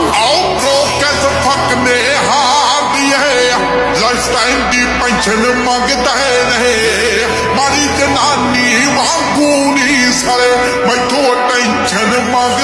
आओ प्रो कैसे फकने हार दिए लाइफ टाइम की पेंशन मंगता है नहीं मारी जनानी वांगू नहीं सड़े मैं तो टेंशन मंग